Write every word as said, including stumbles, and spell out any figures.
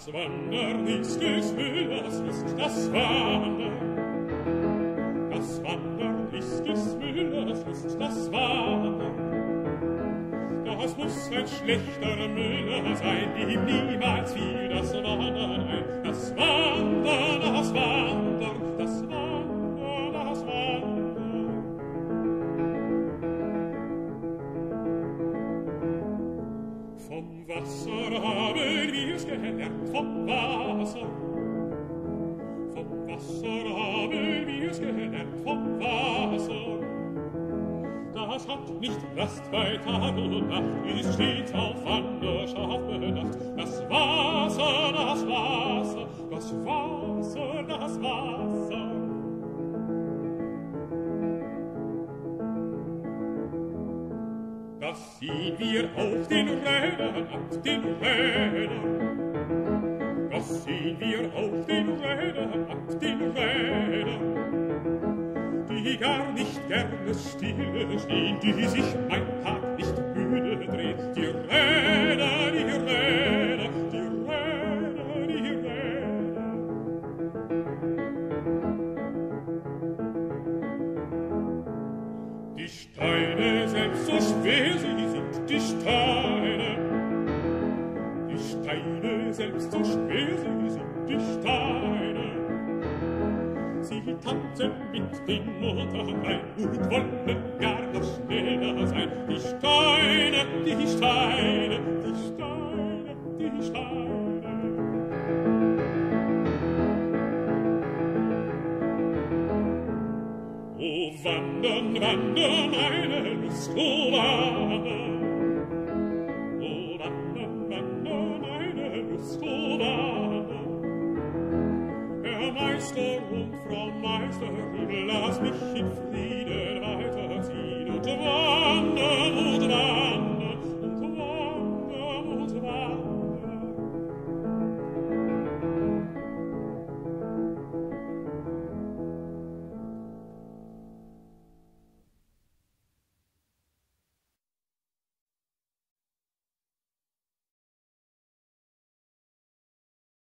Wandern ist des Müllers Lust, das Wandern. Das Wandern ist des Müllers Lust, das Wandern. Das muss ein schlechter Müller sein, ihm niemals fiel das Wandern ein. Das Wandern, das Wandern, das Wandern, das Wandern. Vom Wasser haben wir's gelernt, vom Wasser. Vom Wasser haben wir's gelernt, vom Wasser. Das hat nicht Rast bei Tag und Nacht, ist stets auf Wanderschaft bedacht. Das Wasser, das Wasser, das Wasser, das Wasser. Das sehen wir auf den Rädern, auf den Rädern. Das sehen wir auf den Rädern, auf den Rädern. Die gar nicht gerne stille stehen, die sich mein Tag nicht müde drehen. Die Räder, die Räder, die Räder, die Räder. Die Steine, selbst so schwer sie sind, die Steine. Die Steine, selbst so schwer sie sind, die Steine. Sie tanzen mit den Motoren rein und wollen gar noch schneller sein. Die Steine, die Steine, die Steine, die Steine. Oh, wandern, wandern, meine Lust, oh, wandern. Oh, wandern, wandern, meine Lust, oh, wandern. Herr Meister und Frau Meisterin, lass mich in Frieden weiterziehen und wandern und wandern.